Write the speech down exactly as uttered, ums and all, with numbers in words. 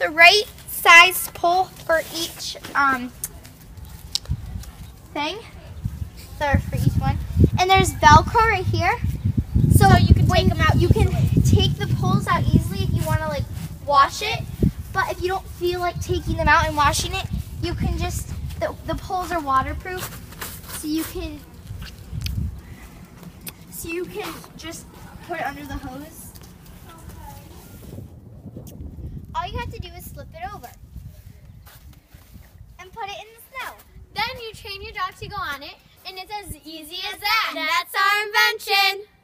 the right size pull for each um, thing. So for each one. And there's Velcro right here. So, so you can when take them out. You can take the pulls out easily if you want to like wash it. But if you don't feel like taking them out and washing it, you can just, the, the pulls are waterproof. So you can, so you can just put it under the hose. All you have to do is slip it over and put it in the snow. Then you train your dog to go on it, and it's as easy as that. That's our invention.